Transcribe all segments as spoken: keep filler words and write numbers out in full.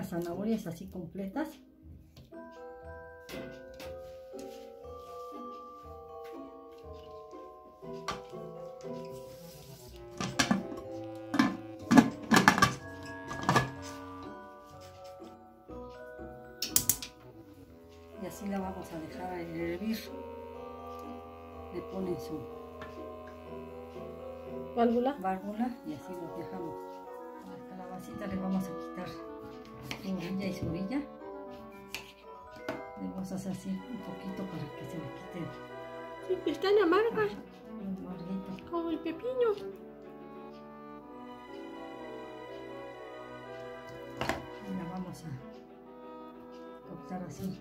las zanahorias así completas. Y así la vamos a dejar a hervir. Le ponen su válvula. válvula y así lo dejamos. A la calabacita le vamos a quitar su orilla y su orilla. Le vamos a hacer así un poquito para que se le quite. Sí, que están amargas. Amarguito. Como el pepino. Y la vamos a cortar así.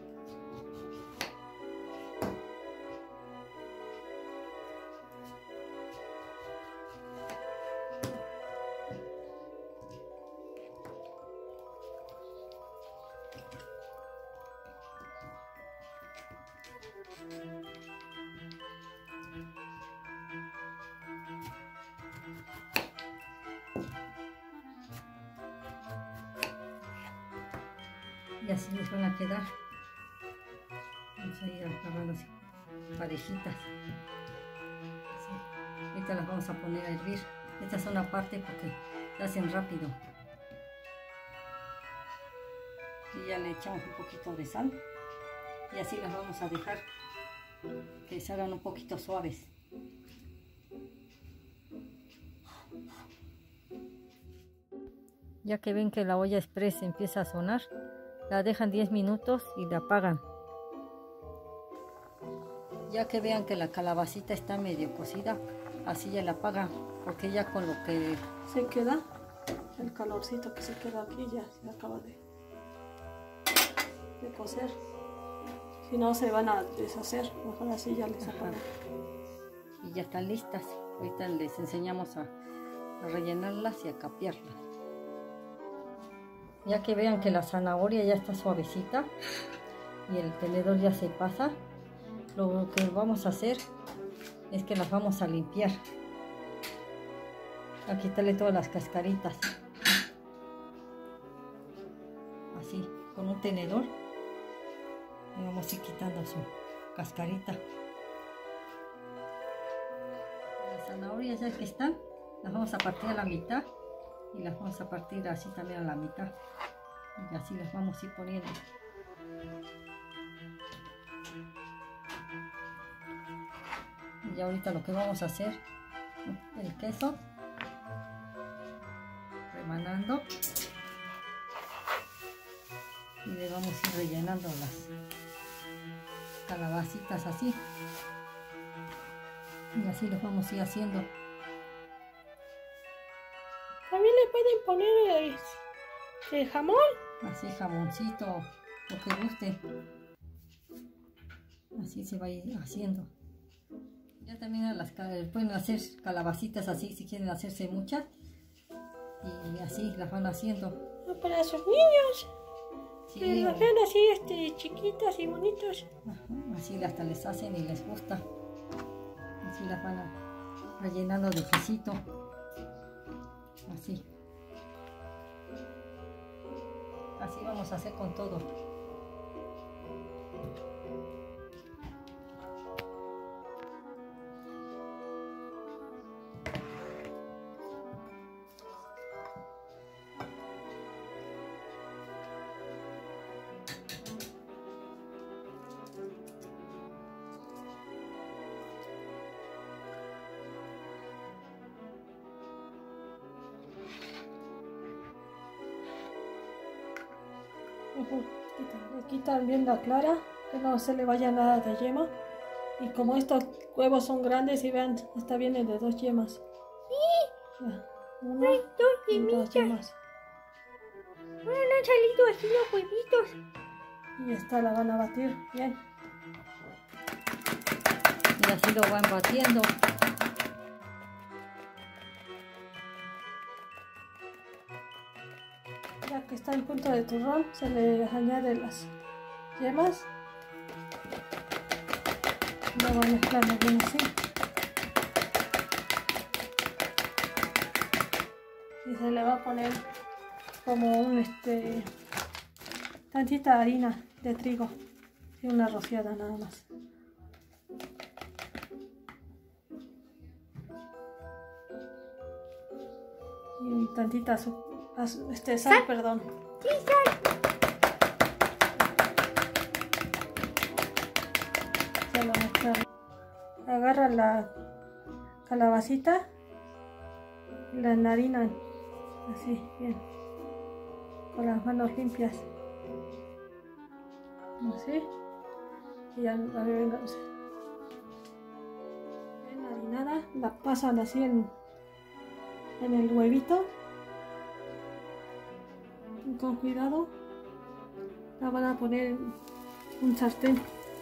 Y así les van a quedar. Vamos a ir acabando así, parejitas. Así. Ahorita las vamos a poner a hervir. Esta es una parte porque se hacen rápido. Y ya le echamos un poquito de sal. Y así las vamos a dejar que se hagan un poquito suaves. Ya que ven que la olla express empieza a sonar, la dejan diez minutos y la apagan. Ya que vean que la calabacita está medio cocida, así ya la apagan, porque ya con lo que Se queda el calorcito que se queda aquí ya se acaba de, de cocer. Si no se van a deshacer, mejor así ya les apagan. Y ya están listas. Ahorita les enseñamos a, a rellenarlas y a capearlas. Ya que vean que la zanahoria ya está suavecita y el tenedor ya se pasa, lo que vamos a hacer es que las vamos a limpiar. A quitarle todas las cascaritas. Así, con un tenedor. Y vamos a ir quitando su cascarita. Las zanahorias ya que están, las vamos a partir a la mitad. Y las vamos a partir así también a la mitad. Y así las vamos a ir poniendo. Y ya ahorita lo que vamos a hacer, el queso, remanando. Y le vamos a ir rellenando las calabacitas así. Y así los vamos a ir haciendo. También le pueden poner el, el jamón. Así jamoncito, lo que guste. Así se va a ir haciendo. Ya también a las, pueden hacer calabacitas así si quieren hacerse muchas. Y así las van haciendo. Para sus niños. Sí, que las vean así este, chiquitas y bonitas. Ajá, así hasta les hacen y les gusta. Así las van a, rellenando de quesito. Así. Así vamos a hacer con todo. Uh-huh. Le quitan bien la clara, que no se le vaya nada de yema. Y como estos huevos son grandes, y vean, está bien el de dos yemas. Sí. Una, hay dos yemitas. Dos yemas. Bueno, han salido así los huevitos. Y esta la van a batir bien. Y así lo van batiendo. Ya que está en punto de turrón, se le añade las yemas. Lo voy a mezclar bien así. Y se le va a poner como un este tantita harina de trigo y una rociada nada más. Y tantita su, este, sal, ¿Sal? perdón. Sí, sal. Se lo mezclamos. Agarra la calabacita y la enharinan así, bien, con las manos limpias. Así. Y ya, a ver, venga, bien harinada, la pasan así en, en el huevito. Y con cuidado la van a poner en un sartén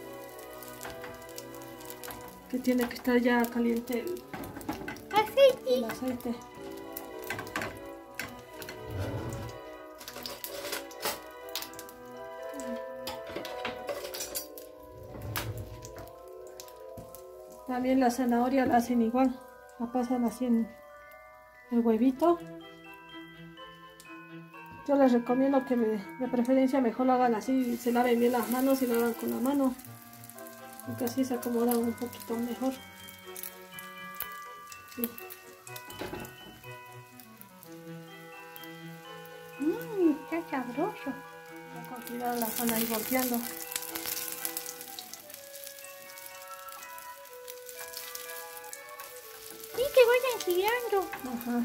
que tiene que estar ya caliente el aceite. El aceite. También la zanahoria la hacen igual, la pasan así en el huevito. Yo les recomiendo que me, de preferencia mejor lo hagan así, se laven bien las manos y lo hagan con la mano, porque así se acomodan un poquito mejor. Sí. Mmm, está sabroso. Con cuidado la van a ir volteando. Sí, que vayan girando. Ajá.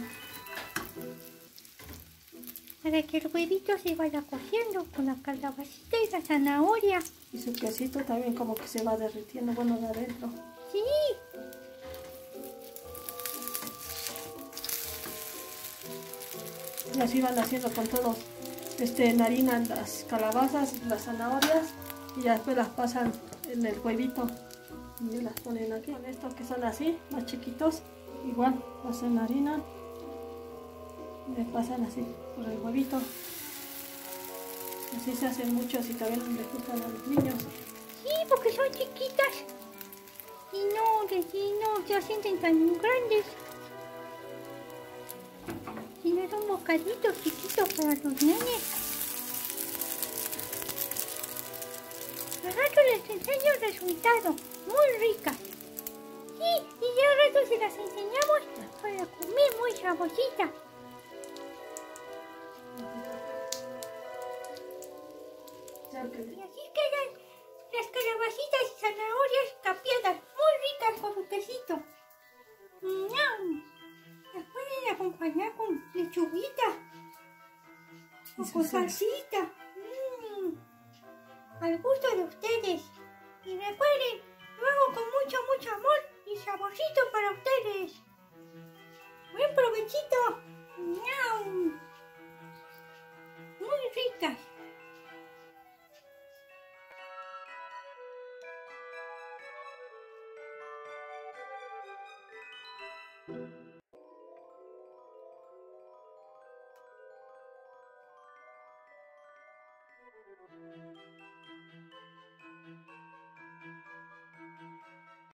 Para que el huevito se vaya cociendo con la calabacita y la zanahoria. Y su quesito también como que se va derritiendo, bueno, de adentro. Sí. Y así van haciendo con todos. Este, enharinan las calabazas, las zanahorias y ya después las pasan en el huevito y las ponen aquí. Con estos que son así, más chiquitos, igual las enharinan y les pasan así por el huevito. Así se hacen muchos y también les gustan a los niños. Sí, porque son chiquitas y no, que sí, no se sienten tan grandes. Sino son bocaditos chiquitos para los nenes. Al rato les enseño el resultado, muy ricas. Sí, y ya al rato se las enseñamos para comer muy sabrosita. Y así quedan las calabacitas y zanahorias capeadas, muy ricas con su quesito. ¡Miau! Las pueden acompañar con lechuguita o con salsita. Mm, al gusto de ustedes. Y recuerden, lo hago con mucho, mucho amor y saborcito para ustedes. Buen provechito. ¡Miau! Muy ricas.